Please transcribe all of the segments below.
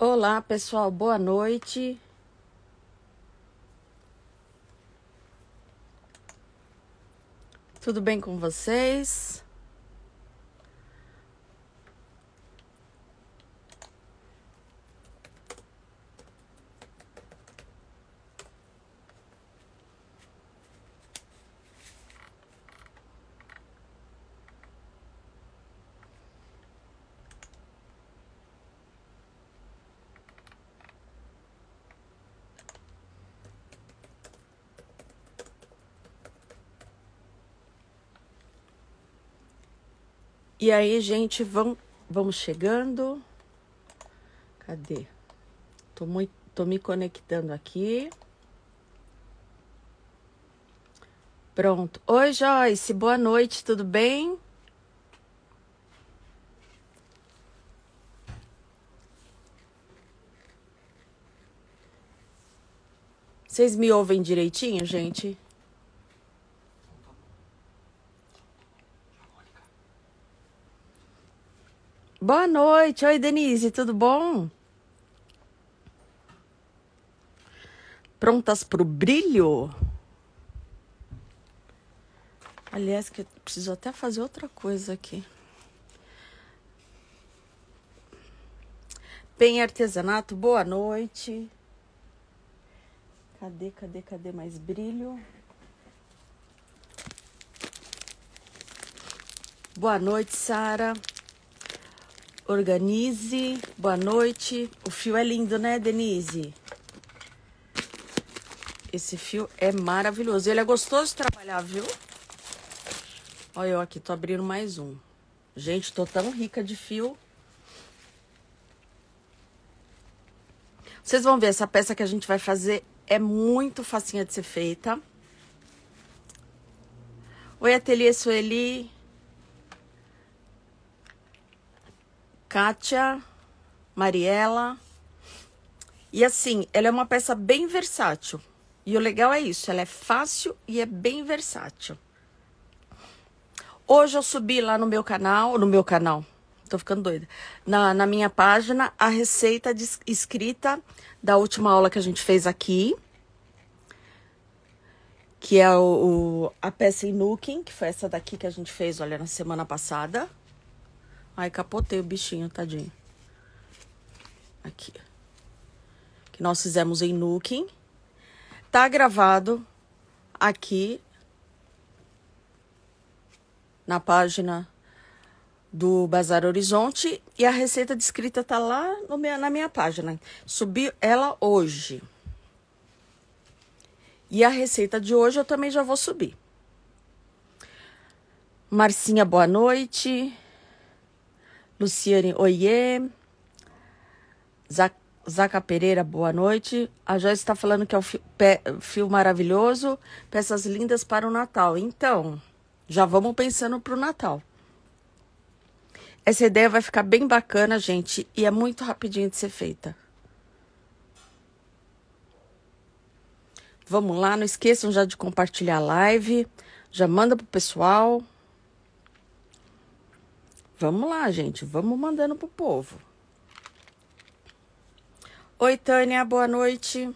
Olá, pessoal, boa noite. Tudo bem com vocês? E aí, gente, vamos chegando. Cadê? Tô me conectando aqui. Pronto. Oi, Joyce, boa noite, tudo bem? Vocês me ouvem direitinho, gente? Boa noite. Oi, Denise, tudo bom? Prontas pro brilho? Aliás, que eu preciso até fazer outra coisa aqui. Bem Artesanato, boa noite. Cadê mais brilho? Boa noite, Sara. Organize. Boa noite. O fio é lindo, né, Denise? Esse fio é maravilhoso. Ele é gostoso de trabalhar, viu? Olha eu aqui, tô abrindo mais um. Gente, tô tão rica de fio. Vocês vão ver, essa peça que a gente vai fazer é muito facinha de ser feita. Oi, Ateliê Sueli. Kátia, Mariela. E assim, ela é uma peça bem versátil. E o legal é isso, ela é fácil e é bem versátil. Hoje eu subi lá no meu canal, tô ficando doida, na minha página, a receita escrita da última aula que a gente fez aqui, que é a peça Inuking, que foi essa daqui que a gente fez, olha, na semana passada. Ai, capotei o bichinho, tadinho. Aqui. Que nós fizemos em Nuking. Tá gravado aqui na página do Bazar Horizonte. E a receita descrita tá lá na minha página. Subi ela hoje. E a receita de hoje eu também já vou subir. Marcinha, boa noite. Luciane, oiê. Zaca Pereira, boa noite. A Joyce está falando que é um fio maravilhoso, peças lindas para o Natal. Então, já vamos pensando para o Natal. Essa ideia vai ficar bem bacana, gente, e é muito rapidinho de ser feita. Vamos lá, não esqueçam já de compartilhar a live, já manda pro pessoal. Vamos lá, gente, vamos mandando pro povo. Oi, Tânia, boa noite.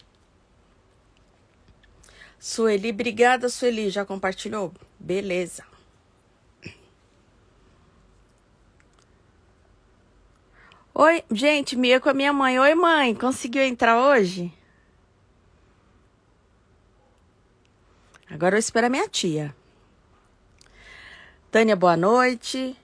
Sueli, obrigada, Sueli, já compartilhou? Beleza. Oi, gente, Mia com a minha mãe. Oi, mãe, conseguiu entrar hoje? Agora eu espero a minha tia. Tânia, boa noite.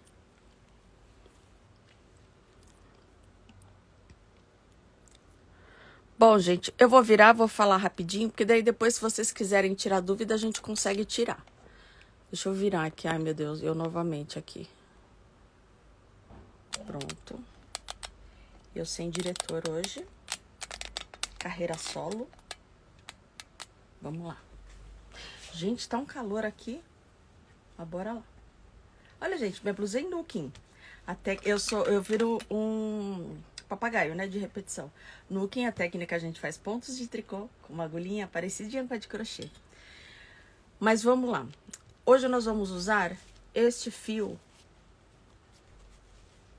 Bom, gente, eu vou virar, vou falar rapidinho, porque daí depois, se vocês quiserem tirar dúvida, a gente consegue tirar. Deixa eu virar aqui. Ai, meu Deus, eu novamente aqui. Pronto. Eu sem diretor hoje. Carreira solo. Vamos lá. Gente, tá um calor aqui. Mas bora lá. Olha, gente, minha blusa é Nuking. Até eu viro um papagaio, né, de repetição. Nuking, a técnica a gente faz pontos de tricô com uma agulhinha parecidinha com a de crochê. Mas vamos lá. Hoje nós vamos usar este fio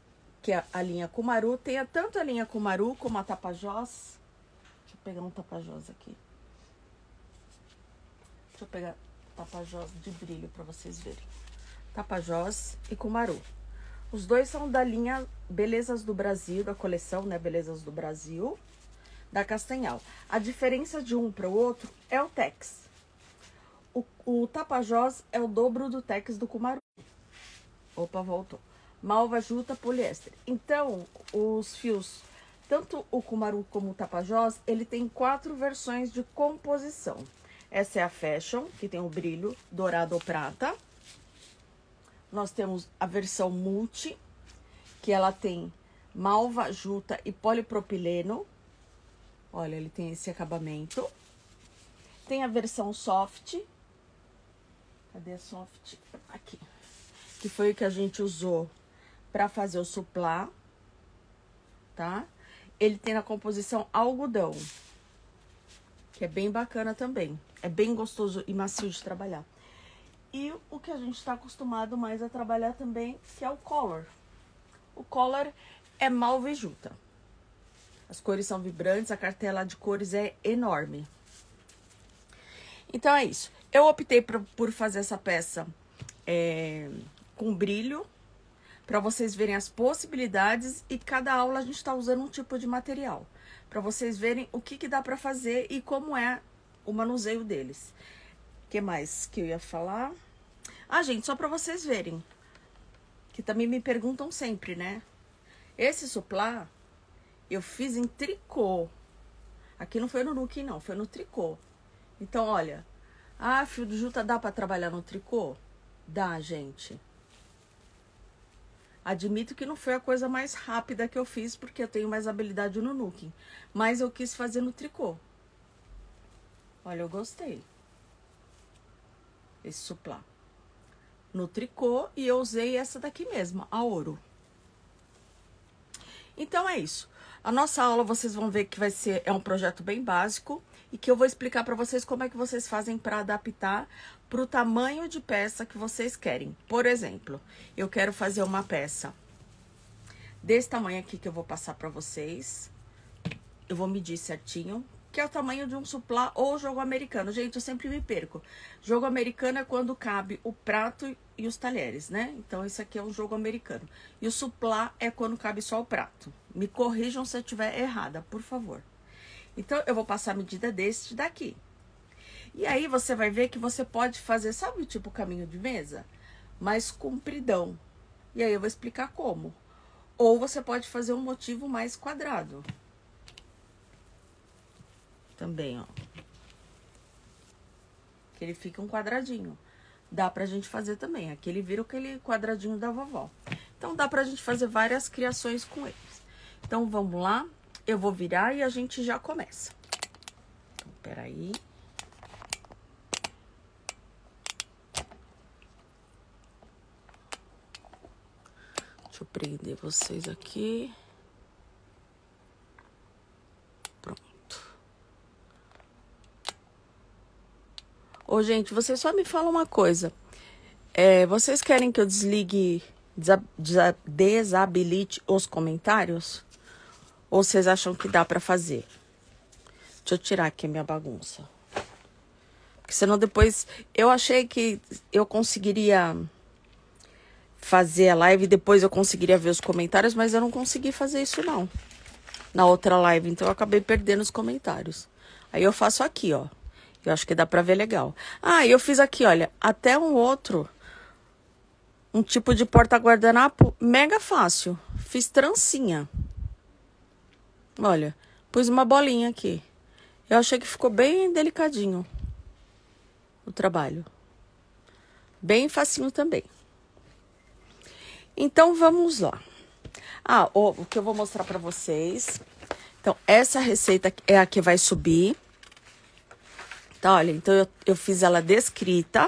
que é a linha Cumaru. Tem tanto a linha Cumaru como a Tapajós. Deixa eu pegar um Tapajós aqui. Deixa eu pegar Tapajós de brilho para vocês verem. Tapajós e Cumaru. Os dois são da linha Belezas do Brasil, da coleção, né? Belezas do Brasil, da Castanhal. A diferença de um para o outro é o tex. O Tapajós é o dobro do tex do Cumaru. Opa, voltou. Malva, juta, poliéster. Então, os fios, tanto o Cumaru como o Tapajós, ele tem 4 versões de composição. Essa é a Fashion, que tem o brilho dourado ou prata. Nós temos a versão multi, que ela tem malva, juta e polipropileno. Olha, ele tem esse acabamento. Tem a versão soft. Cadê a soft? Aqui. Que foi o que a gente usou para fazer o suplá, tá? Ele tem na composição algodão, que é bem bacana também. É bem gostoso e macio de trabalhar. E o que a gente está acostumado mais a trabalhar também, que é o color. O color é malva e juta. As cores são vibrantes, a cartela de cores é enorme. Então é isso. Eu optei por fazer essa peça com brilho, para vocês verem as possibilidades, e cada aula a gente está usando um tipo de material, para vocês verem o que dá para fazer e como é o manuseio deles. O que mais que eu ia falar? Ah, gente, só para vocês verem, que também me perguntam sempre, né? Esse suplá eu fiz em tricô. Aqui não foi no nuque, não, foi no tricô. Então, olha, fio de juta dá para trabalhar no tricô? Dá, gente. Admito que não foi a coisa mais rápida que eu fiz, porque eu tenho mais habilidade no nuque. Mas eu quis fazer no tricô. Olha, eu gostei. Esse suplá. No tricô, e eu usei essa daqui mesmo, a ouro. Então é isso. A nossa aula, vocês vão ver que é um projeto bem básico, e que eu vou explicar para vocês como é que vocês fazem para adaptar para o tamanho de peça que vocês querem. Por exemplo, eu quero fazer uma peça desse tamanho aqui que eu vou passar para vocês. Eu vou medir certinho, que é o tamanho de um suplá ou jogo americano. Gente, eu sempre me perco. Jogo americano é quando cabe o prato e os talheres, né? Então, esse aqui é um jogo americano. E o suplá é quando cabe só o prato. Me corrijam se eu estiver errada, por favor. Então, eu vou passar a medida deste daqui. E aí, você vai ver que você pode fazer, sabe, tipo caminho de mesa? Mais compridão. E aí, eu vou explicar como. Ou você pode fazer um motivo mais quadrado. Também, ó. Que ele fica um quadradinho. Dá pra gente fazer também. Aqui ele vira aquele quadradinho da vovó. Então, dá pra gente fazer várias criações com eles. Então, vamos lá. Eu vou virar e a gente já começa. Então, peraí. Deixa eu prender vocês aqui. Pronto. Ô, gente, vocês só me falam uma coisa. Vocês querem que eu desabilite os comentários? Ou vocês acham que dá pra fazer? Deixa eu tirar aqui a minha bagunça. Porque senão depois... Eu achei que eu conseguiria fazer a live e depois eu conseguiria ver os comentários, mas eu não consegui fazer isso, não. Na outra live, então eu acabei perdendo os comentários. Aí eu faço aqui, ó. Eu acho que dá pra ver legal. Ah, e eu fiz aqui, olha, até um outro... Um tipo de porta-guardanapo mega fácil. Fiz trancinha. Olha, pus uma bolinha aqui. Eu achei que ficou bem delicadinho o trabalho. Bem facinho também. Então, vamos lá. O que eu vou mostrar pra vocês. Então, essa receita é a que vai subir. Tá, olha, então eu fiz ela descrita.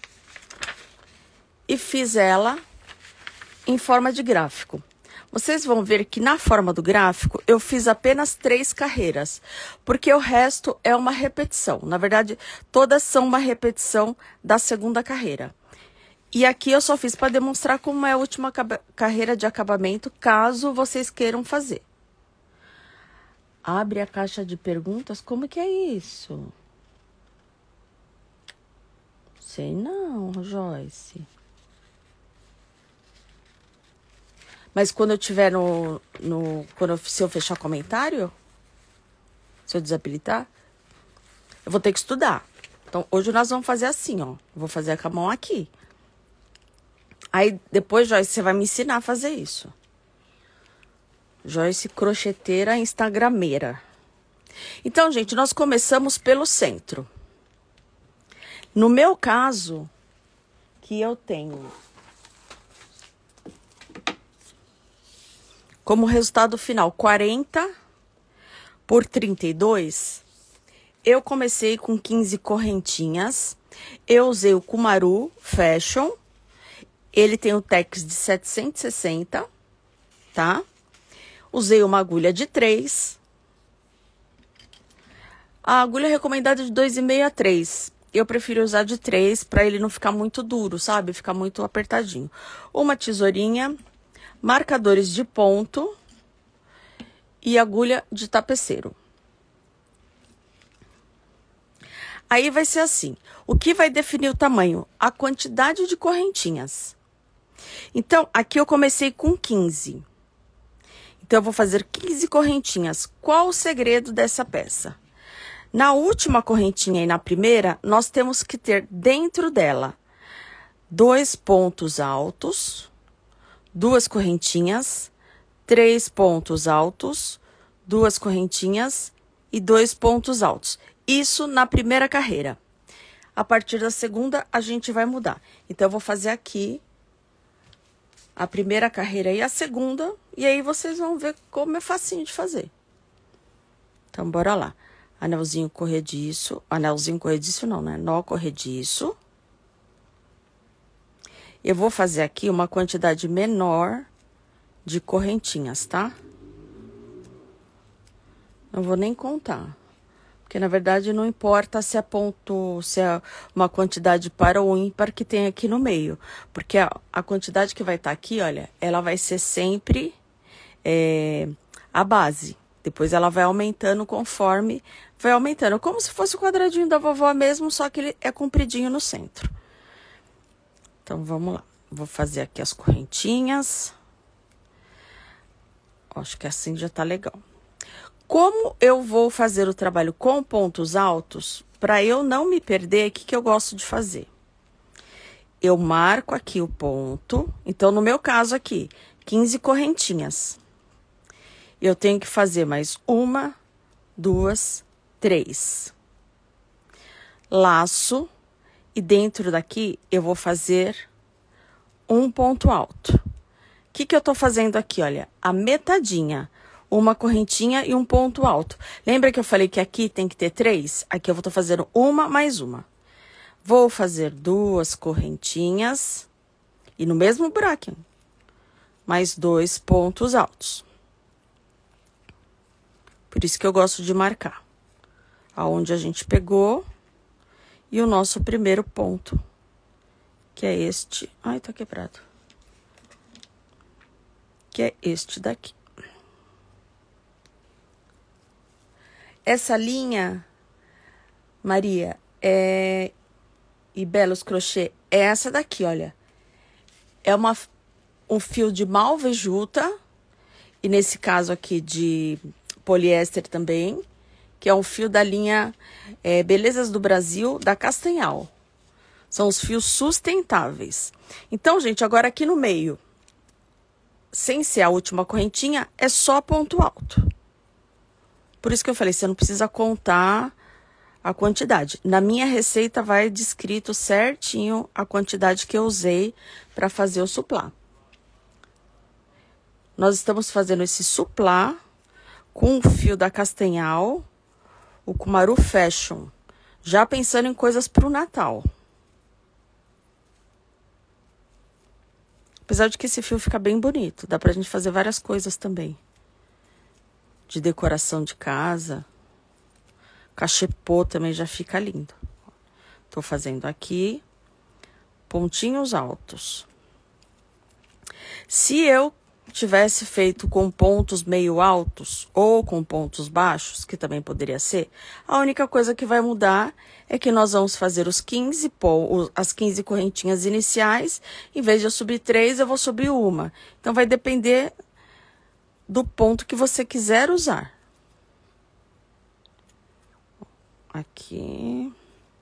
E fiz ela em forma de gráfico. Vocês vão ver que na forma do gráfico eu fiz apenas 3 carreiras, porque o resto é uma repetição. Na verdade, todas são uma repetição da segunda carreira. E aqui eu só fiz para demonstrar como é a última carreira de acabamento, caso vocês queiram fazer. Abre a caixa de perguntas, como que é isso? Sei não, Joyce. Mas quando eu tiver se eu fechar comentário, se eu desabilitar, eu vou ter que estudar. Então, hoje nós vamos fazer assim, ó. Vou fazer com a mão aqui. Aí, depois, Joyce, você vai me ensinar a fazer isso. Joyce crocheteira instagrameira. Então, gente, nós começamos pelo centro. No meu caso, que eu tenho como resultado final 40 por 32, eu comecei com 15 correntinhas. Eu usei o Kumaru Fashion. Ele tem o Tex de 760, tá? Usei uma agulha de 3. A agulha recomendada é de 2,5 a 3. Eu prefiro usar de 3 para ele não ficar muito duro, sabe? Ficar muito apertadinho. Uma tesourinha, marcadores de ponto e agulha de tapeceiro. Aí vai ser assim. O que vai definir o tamanho? A quantidade de correntinhas. Então, aqui eu comecei com 15. Então, eu vou fazer 15 correntinhas. Qual o segredo dessa peça? Na última correntinha e na primeira, nós temos que ter dentro dela 2 pontos altos, 2 correntinhas, 3 pontos altos, 2 correntinhas e 2 pontos altos. Isso na primeira carreira. A partir da segunda, a gente vai mudar. Então, eu vou fazer aqui a primeira carreira e a segunda, e aí vocês vão ver como é facinho de fazer. Então, bora lá. Anelzinho corrediço não, né? Nó corrediço. Eu vou fazer aqui uma quantidade menor de correntinhas, tá? Não vou nem contar. Porque, na verdade, não importa se é uma quantidade par ou ímpar que tem aqui no meio. Porque a quantidade que vai estar aqui, olha, ela vai ser sempre a base. Depois ela vai aumentando conforme vai aumentando. Como se fosse o quadradinho da vovó mesmo, só que ele é compridinho no centro. Então, vamos lá. Vou fazer aqui as correntinhas. Acho que assim já tá legal. Como eu vou fazer o trabalho com pontos altos, para eu não me perder, o que eu gosto de fazer? Eu marco aqui o ponto. Então, no meu caso aqui, 15 correntinhas. Eu tenho que fazer mais 1, 2, 3. Laço. E dentro daqui, eu vou fazer um ponto alto. O que eu tô fazendo aqui, olha? A metadinha. Uma correntinha e um ponto alto. Lembra que eu falei que aqui tem que ter 3? Aqui eu vou estar fazendo uma mais uma. Vou fazer 2 correntinhas. E no mesmo buraquinho. Mais 2 pontos altos. Por isso que eu gosto de marcar. Aonde a gente pegou. E o nosso primeiro ponto. Que é este. Ai, tá quebrado. Que é este daqui. Essa linha, Maria, e Belos Crochê, é essa daqui, olha. É um fio de malvejuta, e nesse caso aqui de poliéster também, que é um fio da linha Belezas do Brasil, da Castanhal. São os fios sustentáveis. Então, gente, agora aqui no meio, sem ser a última correntinha, é só ponto alto. Por isso que eu falei, você não precisa contar a quantidade. Na minha receita vai descrito certinho a quantidade que eu usei para fazer o suplá. Nós estamos fazendo esse suplá com o fio da Castanhal, o Kumaru Fashion, já pensando em coisas para o Natal. Apesar de que esse fio fica bem bonito, dá pra gente fazer várias coisas também. De decoração de casa. Cachepô também já fica lindo. Tô fazendo aqui. pontinhos altos. Se eu tivesse feito com pontos meio altos ou com pontos baixos, que também poderia ser, a única coisa que vai mudar é que nós vamos fazer as 15 correntinhas iniciais. Em vez de eu subir 3, eu vou subir uma. Então, vai depender do ponto que você quiser usar. Aqui.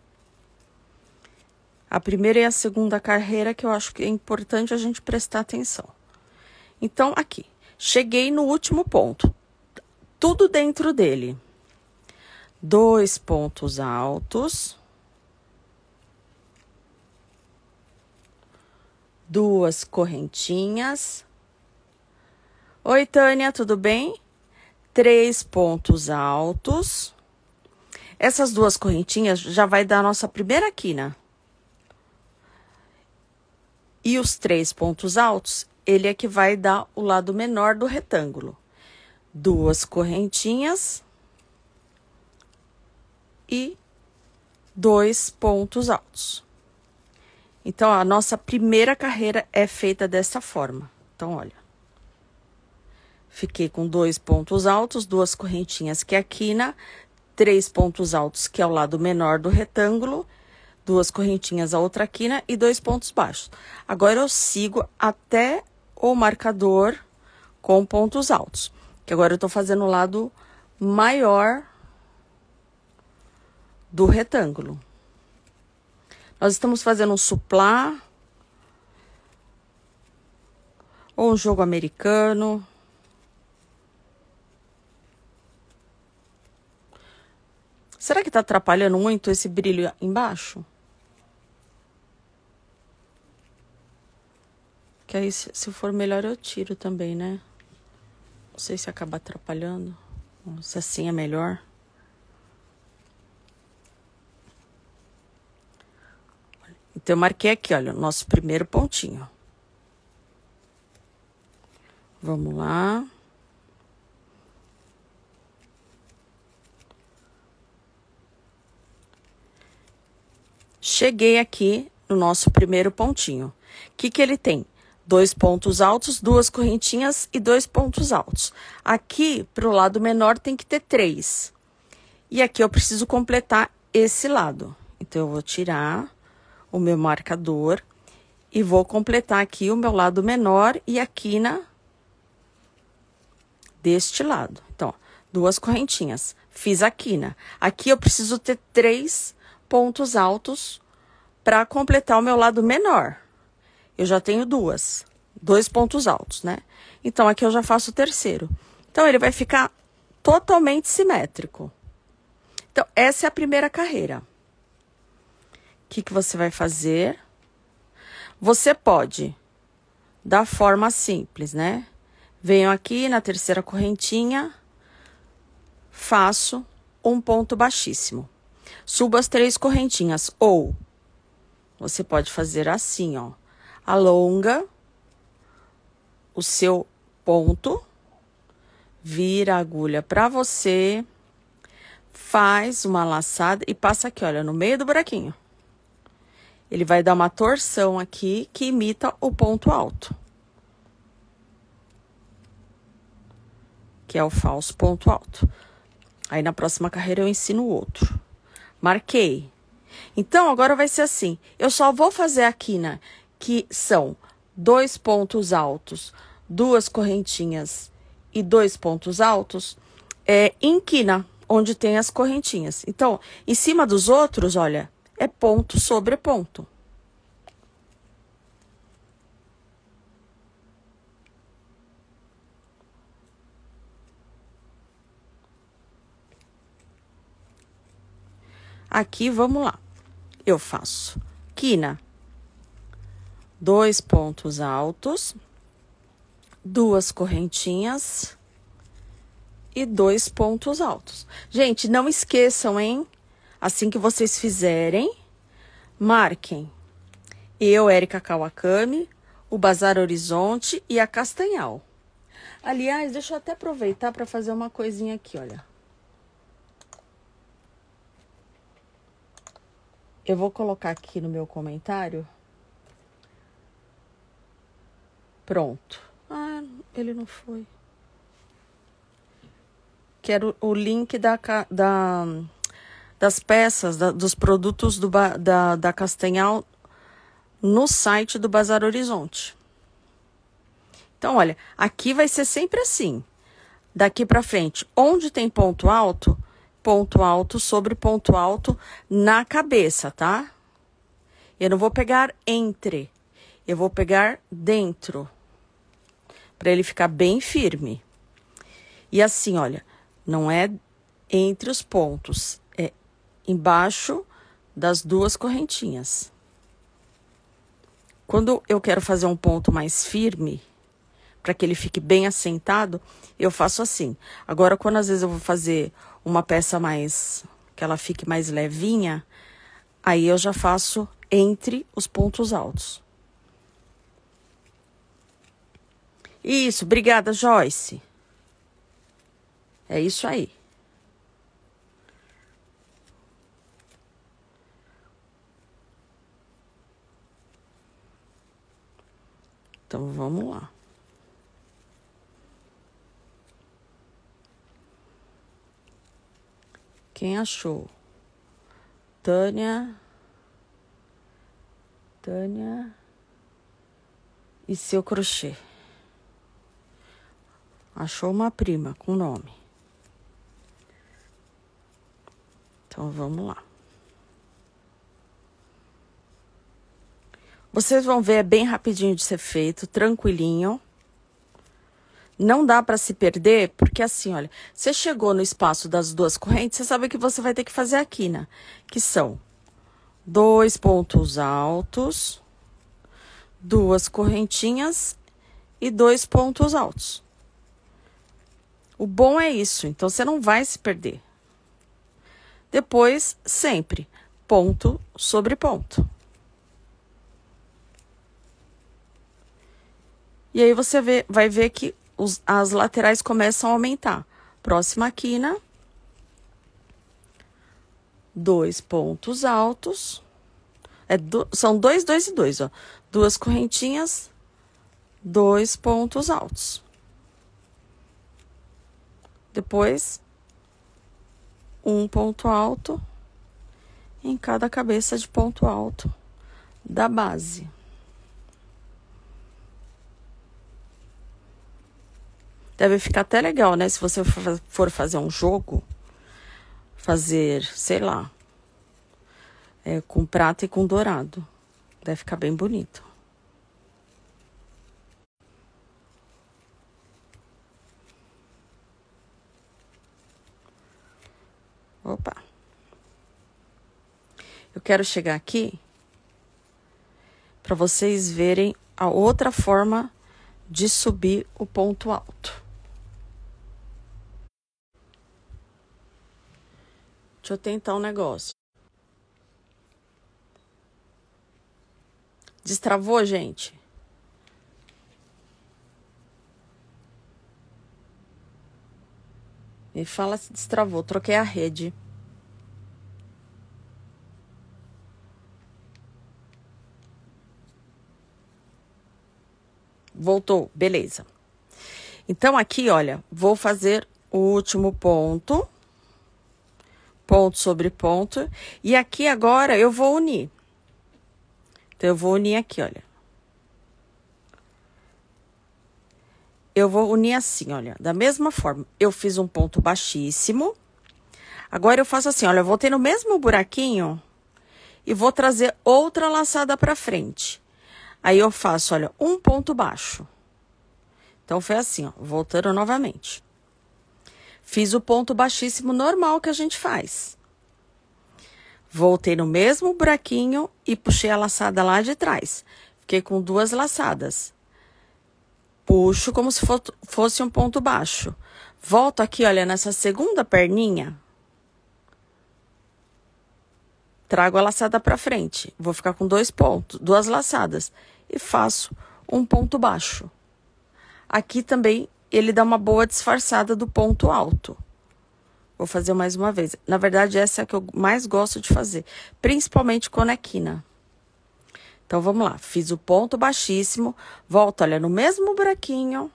A primeira e a segunda carreira que eu acho que é importante a gente prestar atenção. Então, aqui, cheguei no último ponto, tudo dentro dele. 2 pontos altos, 2 correntinhas. Oi, Tânia, tudo bem? 3 pontos altos. Essas 2 correntinhas já vai dar a nossa primeira quina. E os 3 pontos altos, ele é que vai dar o lado menor do retângulo. 2 correntinhas e 2 pontos altos. Então, a nossa primeira carreira é feita dessa forma. Então, olha. Fiquei com 2 pontos altos, 2 correntinhas, que é a quina, 3 pontos altos, que é o lado menor do retângulo, 2 correntinhas, a outra quina e 2 pontos baixos. Agora, eu sigo até o marcador com pontos altos. Que agora eu tô fazendo o lado maior do retângulo. Nós estamos fazendo um suplá. Ou um jogo americano. Será que tá atrapalhando muito esse brilho embaixo? Que aí, se for melhor, eu tiro também, né? Não sei se acaba atrapalhando. Se assim é melhor. Então, eu marquei aqui, olha, o nosso primeiro pontinho. Vamos lá. Cheguei aqui no nosso primeiro pontinho. O que ele tem? 2 pontos altos, 2 correntinhas e 2 pontos altos. Aqui, pro lado menor, tem que ter 3. E aqui eu preciso completar esse lado. Então, eu vou tirar o meu marcador e vou completar aqui o meu lado menor e a quina deste lado. Então, 2 correntinhas. Fiz a quina. Aqui eu preciso ter 3 pontos altos para completar o meu lado menor. Eu já tenho 2 pontos altos, né? Então, aqui eu já faço o terceiro. Então, ele vai ficar totalmente simétrico. Então, essa é a primeira carreira. O que você vai fazer? Você pode, da forma simples, né? Venho aqui na terceira correntinha, faço um ponto baixíssimo. Subo as 3 correntinhas, ou você pode fazer assim, ó. Alonga o seu ponto, vira a agulha para você, faz uma laçada e passa aqui, olha, no meio do buraquinho. Ele vai dar uma torção aqui que imita o ponto alto. Que é o falso ponto alto. Aí, na próxima carreira, eu ensino o outro. Marquei. Então, agora vai ser assim. Eu só vou fazer a quina, que são 2 pontos altos, 2 correntinhas e 2 pontos altos, em quina, onde tem as correntinhas. Então, em cima dos outros, olha, é ponto sobre ponto. Aqui, vamos lá. Eu faço quina, 2 pontos altos, 2 correntinhas e 2 pontos altos. Gente, não esqueçam, hein? Assim que vocês fizerem, marquem eu, Érica Kawakami, o Bazar Horizonte e a Castanhal. Aliás, deixa eu até aproveitar para fazer uma coisinha aqui, olha. Eu vou colocar aqui no meu comentário Pronto. Ah, ele não foi. Quero o link das peças, dos produtos da Castanhal no site do Bazar Horizonte. Então, olha, aqui vai ser sempre assim. Daqui pra frente, onde tem ponto alto sobre ponto alto na cabeça, tá? Eu não vou pegar entre, eu vou pegar dentro, para ele ficar bem firme. E assim, olha, não é entre os pontos, é embaixo das duas correntinhas. Quando eu quero fazer um ponto mais firme, para que ele fique bem assentado, eu faço assim. Agora, quando às vezes eu vou fazer uma peça mais, que ela fique mais levinha, aí eu já faço entre os pontos altos. Isso, obrigada, Joyce. É isso aí. Então, vamos lá. Quem achou? Tânia e seu crochê. Achou uma prima com nome. Então, vamos lá. Vocês vão ver, é bem rapidinho de ser feito, tranquilinho. Não dá para se perder, porque assim, olha, você chegou no espaço das duas correntes, você sabe que você vai ter que fazer a quina, que são 2 pontos altos, 2 correntinhas e 2 pontos altos. O bom é isso, então você não vai se perder. Depois, sempre, ponto sobre ponto. E aí você vai ver que as laterais começam a aumentar. Próxima quina. 2 pontos altos. São 2, 2 e 2, ó. 2 correntinhas, 2 pontos altos. Depois, 1 ponto alto em cada cabeça de ponto alto da base. Deve ficar até legal, né? Se você for fazer um jogo, sei lá, com prata e com dourado. Deve ficar bem bonito. Opa. Eu quero chegar aqui para vocês verem a outra forma de subir o ponto alto. Deixa eu tentar um negócio. Destravou, gente? Me fala se destravou. Troquei a rede. Voltou, beleza. Então, aqui, olha, vou fazer o último ponto. Ponto sobre ponto. E aqui, agora, eu vou unir. Então, eu vou unir aqui, olha. Eu vou unir assim, olha. Da mesma forma, eu fiz um ponto baixíssimo. Agora, eu faço assim, olha. Eu voltei no mesmo buraquinho e vou trazer outra laçada pra frente. Aí, eu faço, olha, um ponto baixo. Então, foi assim, ó, voltando novamente. Fiz o ponto baixíssimo normal que a gente faz. Voltei no mesmo buraquinho e puxei a laçada lá de trás. Fiquei com 2 laçadas. Puxo como se fosse um ponto baixo. Volto aqui, olha, nessa segunda perninha. Trago a laçada pra frente. Vou ficar com 2 pontos, 2 laçadas. E faço um ponto baixo. Aqui também, ele dá uma boa disfarçada do ponto alto. Vou fazer mais uma vez. Na verdade, essa é a que eu mais gosto de fazer. Principalmente quando é quina. Então, vamos lá. Fiz o ponto baixíssimo, volto, olha, no mesmo buraquinho,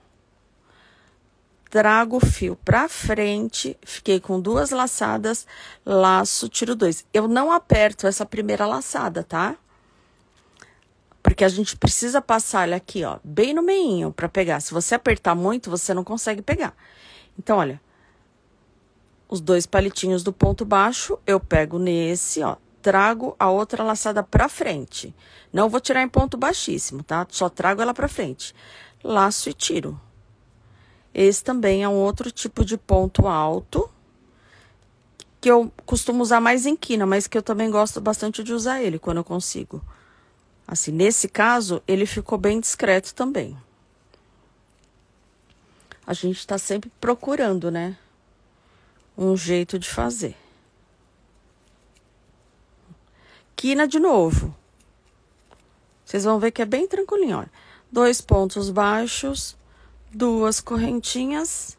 trago o fio pra frente, fiquei com 2 laçadas, laço, tiro 2. Eu não aperto essa primeira laçada, tá? Porque a gente precisa passar, olha aqui, ó, bem no meinho pra pegar. Se você apertar muito, você não consegue pegar. Então, olha, os 2 palitinhos do ponto baixo, eu pego nesse, ó, trago a outra laçada pra frente. Não vou tirar em ponto baixíssimo, tá? Só trago ela pra frente. Laço e tiro. Esse também é um outro tipo de ponto alto, que eu costumo usar mais em quina, mas que eu também gosto bastante de usar ele quando eu consigo. Assim, nesse caso, ele ficou bem discreto também. A gente tá sempre procurando, né? Um jeito de fazer. Quina de novo. Vocês vão ver que é bem tranquilinho, olha. 2 pontos baixos, 2 correntinhas,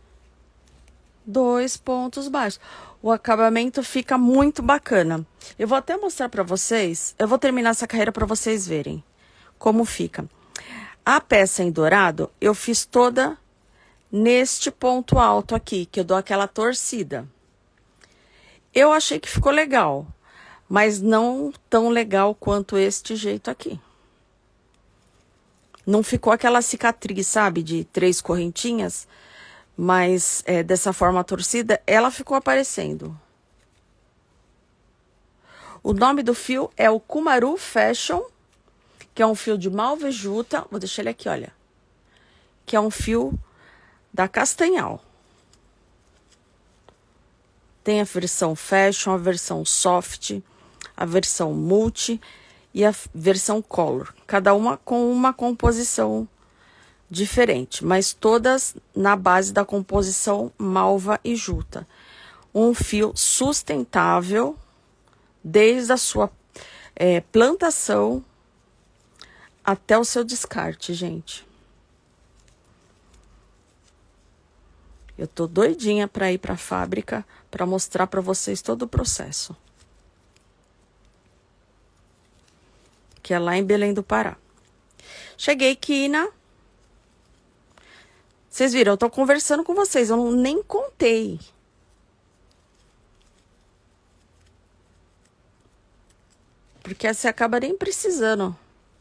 2 pontos baixos. O acabamento fica muito bacana. Eu vou até mostrar pra vocês, eu vou terminar essa carreira pra vocês verem como fica. A peça em dourado, eu fiz toda neste ponto alto aqui, que eu dou aquela torcida. Eu achei que ficou legal, mas não tão legal quanto este jeito aqui. Não ficou aquela cicatriz, sabe, de 3 correntinhas, mas dessa forma torcida, ela ficou aparecendo. O nome do fio é o Kumaru Fashion, que é um fio de malvejuta. Vou deixar ele aqui, olha. Que é um fio da Castanhal. Tem a versão Fashion, a versão Soft, a versão Multi e a versão Color. Cada uma com uma composição diferente, mas todas na base da composição malva e juta. Um fio sustentável desde a sua plantação até o seu descarte, gente. Eu tô doidinha para ir para a fábrica para mostrar para vocês todo o processo. Que é lá em Belém do Pará. Cheguei, quina. Vocês viram, eu tô conversando com vocês, eu nem contei. Porque você acaba nem precisando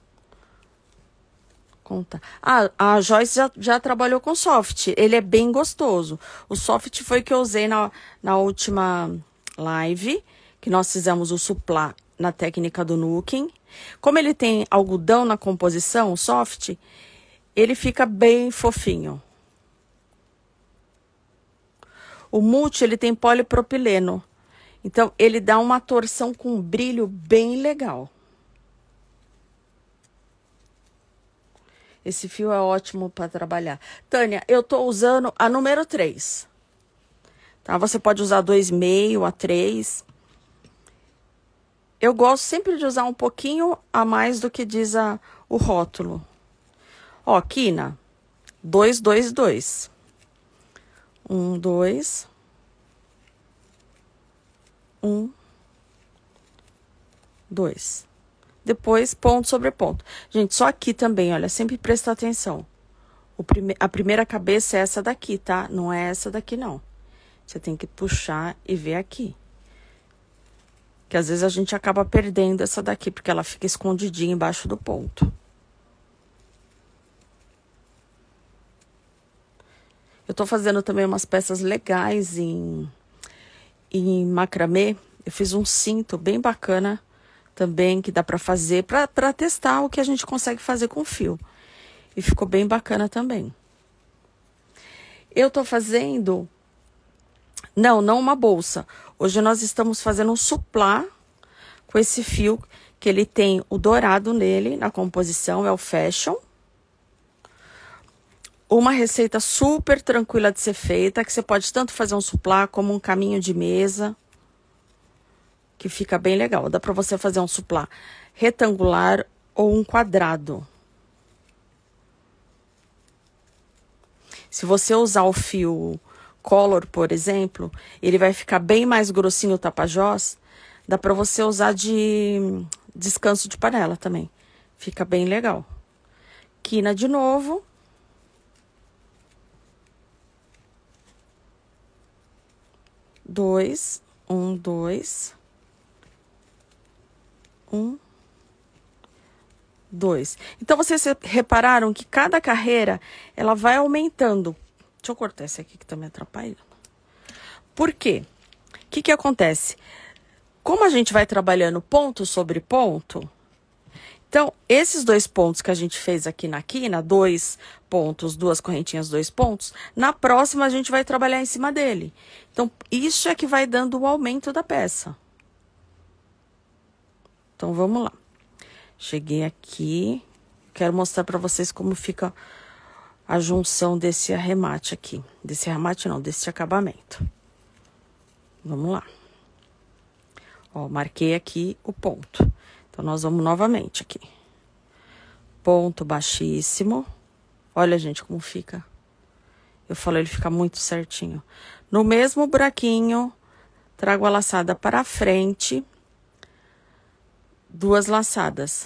contar. Ah, a Joyce já trabalhou com soft, ele é bem gostoso. O soft foi que eu usei na última live, que nós fizemos o suplá na técnica do Nuken. Como ele tem algodão na composição, o soft, ele fica bem fofinho. O multi, ele tem polipropileno. Então, ele dá uma torção com brilho bem legal. Esse fio é ótimo para trabalhar. Tânia, eu tô usando a número 3. Tá? Você pode usar 2,5 a 3. Eu gosto sempre de usar um pouquinho a mais do que diz o rótulo. Ó, quina. 2, 2, 2. 1, 2. 1, 2. Depois, ponto sobre ponto. Gente, só aqui também, olha, sempre presta atenção. A primeira cabeça é essa daqui, tá? Não é essa daqui, não. Você tem que puxar e ver aqui. Que às vezes a gente acaba perdendo essa daqui, porque ela fica escondidinha embaixo do ponto. Eu tô fazendo também umas peças legais em macramê. Eu fiz um cinto bem bacana também, que dá pra fazer, pra testar o que a gente consegue fazer com fio. E ficou bem bacana também. Eu tô fazendo... Não uma bolsa. Hoje nós estamos fazendo um suplá com esse fio, que ele tem o dourado nele, na composição, é o Fashion. Uma receita super tranquila de ser feita, que você pode tanto fazer um suplá como um caminho de mesa, que fica bem legal. Dá pra você fazer um suplá retangular ou um quadrado. Se você usar o fio Color, por exemplo, ele vai ficar bem mais grossinho o tapajós. Dá pra você usar de descanso de panela também. Fica bem legal. Quina de novo. Dois, um, dois. Um, dois. Então, vocês repararam que cada carreira, ela vai aumentando. Deixa eu cortar esse aqui que tá me atrapalhando. Por quê? O que que acontece? Como a gente vai trabalhando ponto sobre ponto, então, esses 2 pontos que a gente fez aqui na quina, 2 pontos, 2 correntinhas, 2 pontos, na próxima a gente vai trabalhar em cima dele. Então, isso é que vai dando o aumento da peça. Então, vamos lá. Cheguei aqui, quero mostrar para vocês como fica a junção desse arremate aqui. Desse arremate não, desse acabamento. Vamos lá. Ó, marquei aqui o ponto. Então, nós vamos novamente aqui. Ponto baixíssimo. Olha, gente, como fica. Eu falei, ele fica muito certinho. No mesmo buraquinho, trago a laçada para frente. 2 laçadas.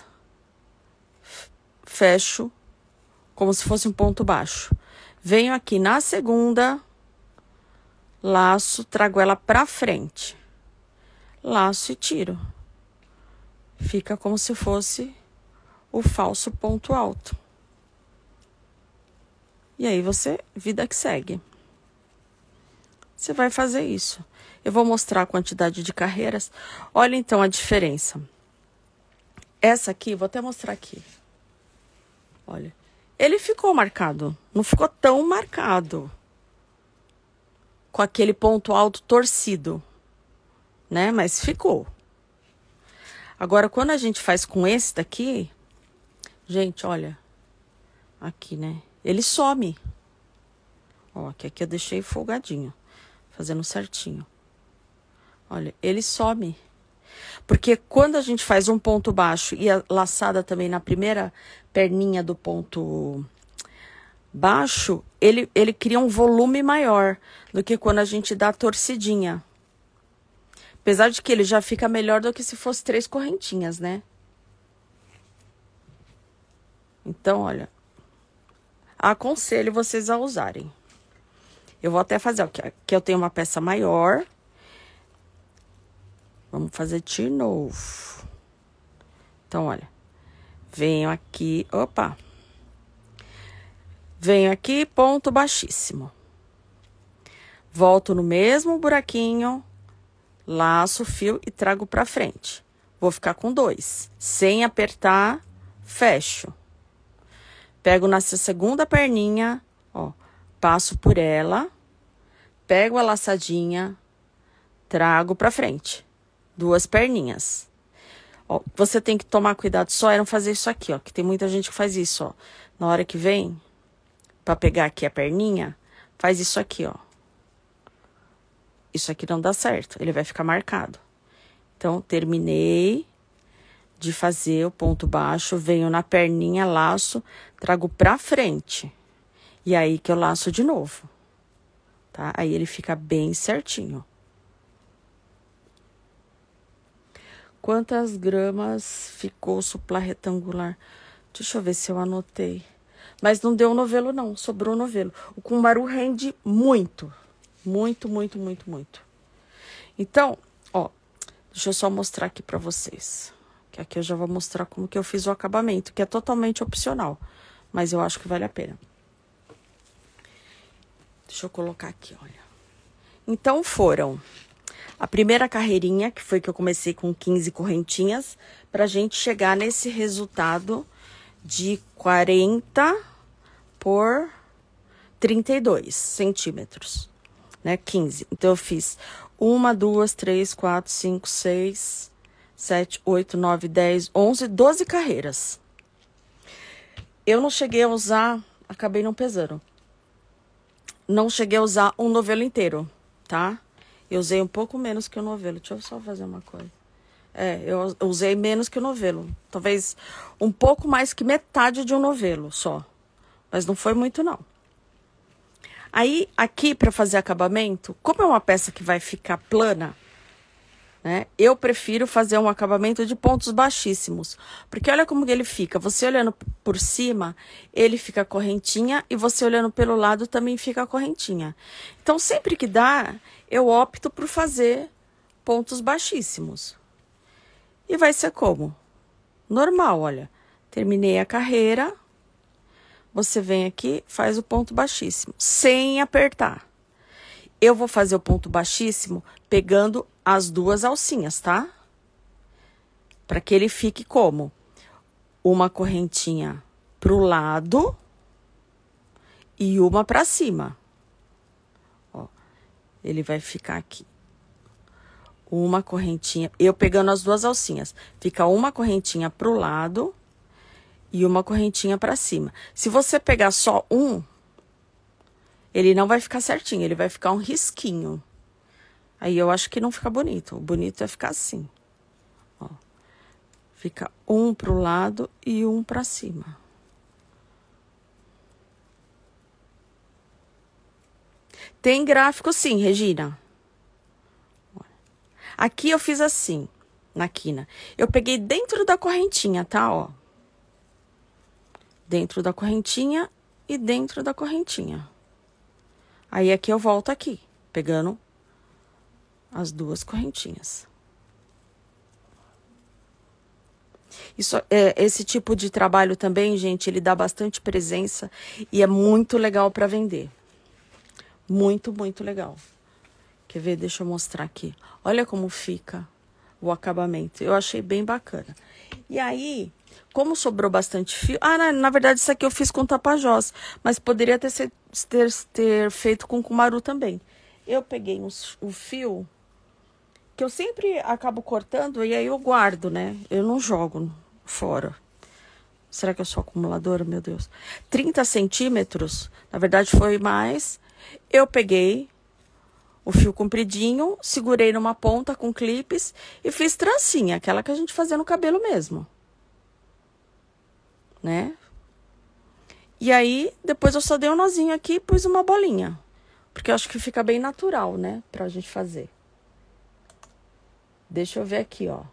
Fecho, como se fosse um ponto baixo. Venho aqui na segunda, laço, trago ela para frente. Laço e tiro. Fica como se fosse o falso ponto alto. E aí você, vida que segue. Você vai fazer isso. Eu vou mostrar a quantidade de carreiras. Olha então a diferença. Essa aqui, vou até mostrar aqui. Olha, ele ficou marcado. Não ficou tão marcado. Com aquele ponto alto torcido. Né? Mas ficou. Agora, quando a gente faz com esse daqui, gente, olha, aqui, né? Ele some. Ó, aqui eu deixei folgadinho, fazendo certinho. Olha, ele some. Porque quando a gente faz um ponto baixo e a laçada também na primeira perninha do ponto baixo, ele cria um volume maior do que quando a gente dá a torcidinha. Apesar de que ele já fica melhor do que se fosse 3 correntinhas, né? Então, olha. Aconselho vocês a usarem. Eu vou até fazer, ó, aqui eu tenho uma peça maior. Vamos fazer de novo. Então, olha. Venho aqui, opa. Venho aqui, ponto baixíssimo. Volto no mesmo buraquinho. Laço o fio e trago pra frente. Vou ficar com 2. Sem apertar, fecho. Pego na segunda perninha, ó. Passo por ela. Pego a laçadinha. Trago pra frente. 2 perninhas. Ó, você tem que tomar cuidado só em não fazer isso aqui, ó. Que tem muita gente que faz isso, ó. Na hora que vem, pra pegar aqui a perninha, faz isso aqui, ó. Isso aqui não dá certo, ele vai ficar marcado. Então, terminei de fazer o ponto baixo, venho na perninha, laço, trago pra frente. E aí que eu laço de novo, tá? Aí ele fica bem certinho. Quantas gramas ficou o suplá retangular? Deixa eu ver se eu anotei. Mas não deu novelo não, sobrou novelo. O cumbaru rende muito. Muito, muito, muito, muito. Então, ó, deixa eu só mostrar aqui pra vocês. Que aqui eu já vou mostrar como que eu fiz o acabamento, que é totalmente opcional. Mas eu acho que vale a pena. Deixa eu colocar aqui, olha. Então, foram a primeira carreirinha, que foi que eu comecei com 15 correntinhas, pra gente chegar nesse resultado de 40 por 32 centímetros. Né, 15. Então, eu fiz 1, 2, 3, 4, 5, 6, 7, 8, 9, 10, 11, 12 carreiras. Eu não cheguei a usar, acabei não pesando. Não cheguei a usar um novelo inteiro, tá? Eu usei um pouco menos que o novelo. Deixa eu só fazer uma coisa. Eu usei menos que o novelo. Talvez um pouco mais que metade de um novelo só. Mas não foi muito, não. Aí, aqui, para fazer acabamento, como é uma peça que vai ficar plana, né? Eu prefiro fazer um acabamento de pontos baixíssimos, porque olha como ele fica. Você olhando por cima, ele fica correntinha, e você olhando pelo lado também fica correntinha. Então, sempre que dá, eu opto por fazer pontos baixíssimos. E vai ser como? Normal, olha. Terminei a carreira, você vem aqui, faz o ponto baixíssimo, sem apertar. Eu vou fazer o ponto baixíssimo pegando as duas alcinhas, tá? Para que ele fique como? Uma correntinha pro lado e uma para cima. Ó, ele vai ficar aqui. Uma correntinha, eu pegando as duas alcinhas. Fica uma correntinha pro lado e uma correntinha para cima. Se você pegar só um, ele não vai ficar certinho, ele vai ficar um risquinho. Aí eu acho que não fica bonito. O bonito é ficar assim. Ó. Fica um pro lado e um para cima. Tem gráfico sim, Regina. Aqui eu fiz assim, na quina. Eu peguei dentro da correntinha, tá? Ó. Dentro da correntinha e dentro da correntinha. Aí aqui eu volto aqui, pegando as duas correntinhas. Esse tipo de trabalho também, gente, ele dá bastante presença e é muito legal para vender. Muito, muito legal. Quer ver? Deixa eu mostrar aqui. Olha como fica o acabamento. Eu achei bem bacana. E aí, como sobrou bastante fio... Ah, na verdade, isso aqui eu fiz com tapajós, mas poderia ter feito com cumaru também. Eu peguei o fio, que eu sempre acabo cortando, e aí eu guardo, né? Eu não jogo fora. Será que eu sou acumuladora? Meu Deus. 30 centímetros, na verdade foi mais. Eu peguei o fio compridinho, segurei numa ponta com clipes e fiz trancinha, aquela que a gente fazia no cabelo mesmo. Né? E aí, depois eu só dei um nozinho aqui e pus uma bolinha. Porque eu acho que fica bem natural, né? Pra gente fazer. Deixa eu ver aqui, ó.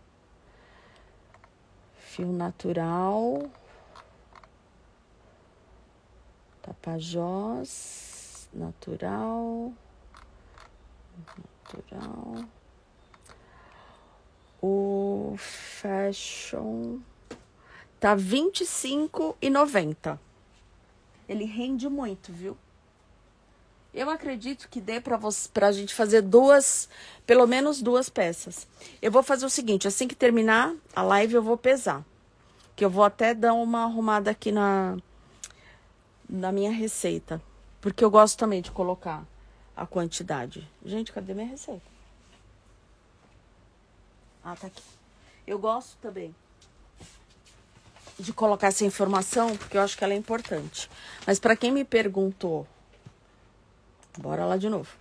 Fio natural. Tapajós. Natural. Natural. O Fashion tá R$25,90. Ele rende muito, viu? Eu acredito que dê pra gente fazer pelo menos duas peças. Eu vou fazer o seguinte, assim que terminar a live eu vou pesar. Que eu vou até dar uma arrumada aqui na minha receita. Porque eu gosto também de colocar a quantidade. Gente, cadê minha receita? Ah, tá aqui. Eu gosto também de colocar essa informação, porque eu acho que ela é importante. Mas para quem me perguntou... Bora lá de novo.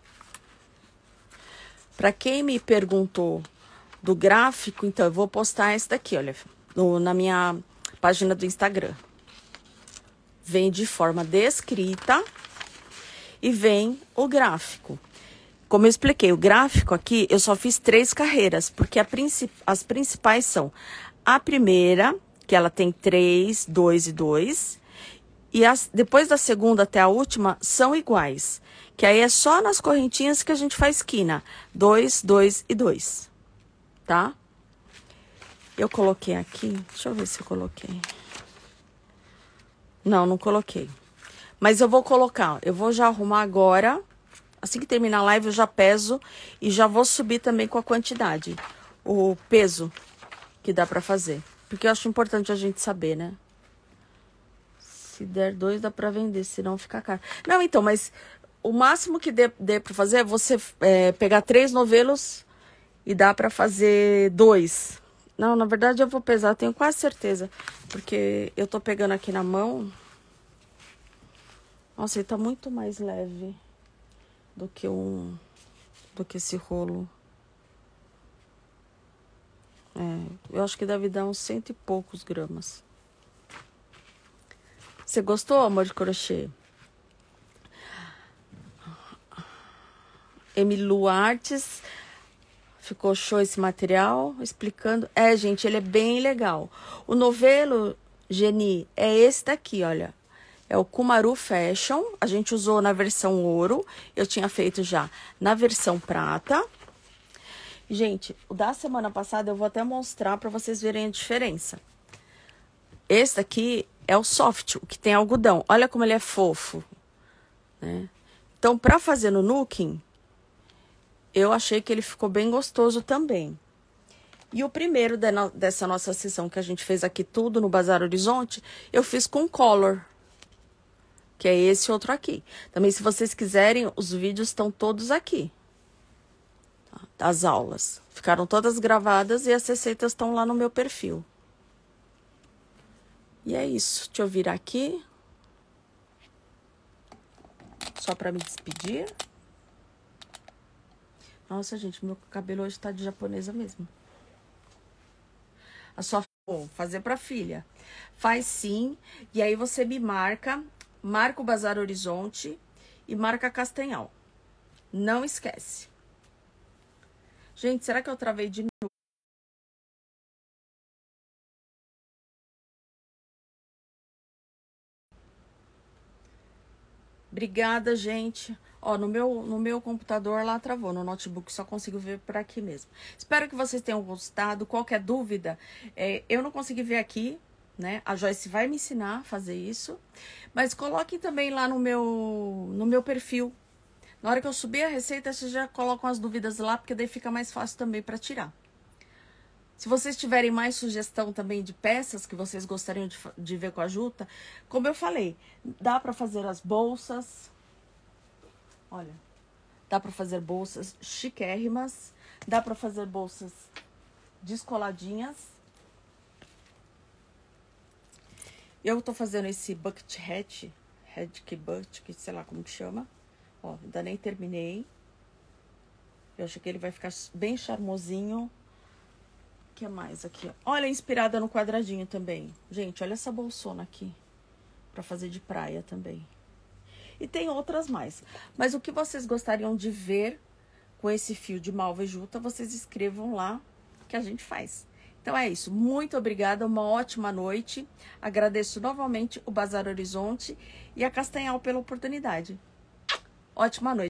Para quem me perguntou do gráfico, então eu vou postar esse daqui, olha, na minha página do Instagram. Vem de forma descrita e vem o gráfico. Como eu expliquei, o gráfico aqui eu só fiz 3 carreiras, porque as principais são a primeira, que ela tem 3, 2 e 2, e depois da segunda até a última são iguais. Que aí é só nas correntinhas que a gente faz quina. 2, 2 e 2. Tá? Eu coloquei aqui. Deixa eu ver se eu coloquei. Não, não coloquei. Mas eu vou colocar. Eu vou já arrumar agora. Assim que terminar a live eu já peso. E já vou subir também com a quantidade. O peso que dá pra fazer. Porque eu acho importante a gente saber, né? Se der 2 dá pra vender. Senão fica caro. Não, então, mas... O máximo que dê pra fazer é você pegar 3 novelos e dá pra fazer 2. Não, na verdade eu vou pesar, tenho quase certeza. Porque eu tô pegando aqui na mão. Nossa, ele tá muito mais leve do que esse rolo. Eu acho que deve dar uns 100 e poucos gramas. Você gostou, amor de crochê? Emilu Artes. Ficou show esse material, explicando. É, gente, ele é bem legal. O novelo, Geni, é esse daqui, olha. É o Kumaru Fashion. A gente usou na versão ouro. Eu tinha feito já na versão prata. Gente, o da semana passada eu vou até mostrar para vocês verem a diferença. Esse daqui é o soft, o que tem algodão. Olha como ele é fofo, né? Então, para fazer no nooking, eu achei que ele ficou bem gostoso também. E o primeiro dessa nossa sessão que a gente fez aqui tudo no Bazar Horizonte, eu fiz com color, que é esse outro aqui. Também, se vocês quiserem, os vídeos estão todos aqui. Tá? As aulas. Ficaram todas gravadas e as receitas estão lá no meu perfil. E é isso. Deixa eu virar aqui. Só para me despedir. Nossa, gente, meu cabelo hoje tá de japonesa mesmo. A sua fazer para filha. Faz sim. E aí você me marca o Bazar Horizonte e marca Castanhal. Não esquece. Gente, será que eu travei de novo? Obrigada, gente. Ó, no meu computador lá travou, no notebook só consigo ver por aqui mesmo. Espero que vocês tenham gostado. Qualquer dúvida, eu não consegui ver aqui, né? A Joyce vai me ensinar a fazer isso. Mas coloquem também lá no meu perfil. Na hora que eu subir a receita, vocês já colocam as dúvidas lá, porque daí fica mais fácil também para tirar. Se vocês tiverem mais sugestão também de peças que vocês gostariam de ver com a Juta, como eu falei, dá para fazer as bolsas. Olha, dá para fazer bolsas chiquérrimas, dá para fazer bolsas descoladinhas. Eu tô fazendo esse bucket hat, que sei lá como que chama. Ó, ainda nem terminei. Eu acho que ele vai ficar bem charmosinho. O que mais aqui? Ó. Olha, inspirada no quadradinho também. Gente, olha essa bolsona aqui. Pra fazer de praia também. E tem outras mais. Mas o que vocês gostariam de ver com esse fio de malva e juta, vocês escrevam lá que a gente faz. Então é isso. Muito obrigada, uma ótima noite. Agradeço novamente o Bazar Horizonte e a Castanhal pela oportunidade. Ótima noite.